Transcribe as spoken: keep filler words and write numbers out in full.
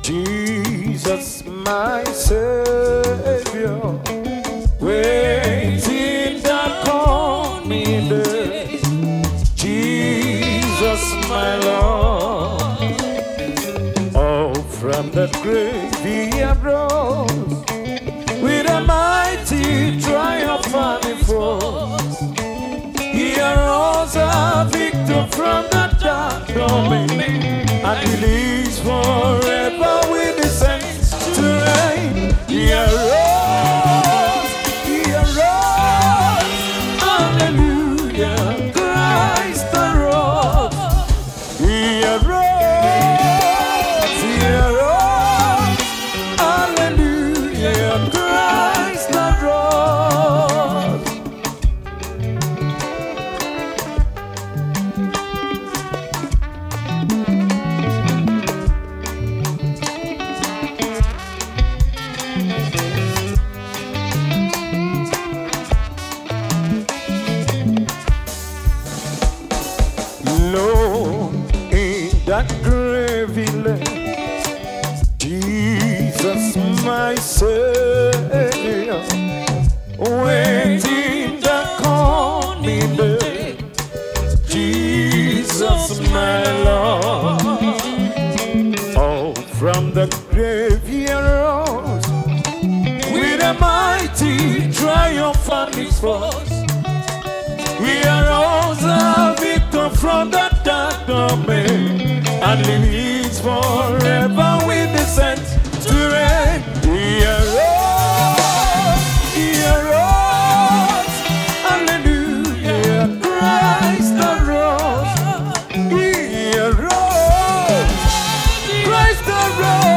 Jesus, my Savior, waiting the coming day. Jesus, my Lord, oh, from the grave he arose with a mighty triumphant force. He arose a victor from the dark domain, and he lives forever with the saints to reign. He arose, he arose, hallelujah, Christ arose. He arose, he arose, hallelujah, Christ arose. Lord, in that grave he lay, Jesus, my Savior, waiting the coming day. Jesus, my Lord, oh, from the grave he arose with a mighty triumphant force. He arose a victor from the dark domain, and lives forever with the saints to reign. He arose, he arose, hallelujah, Christ arose. He arose, Christ arose.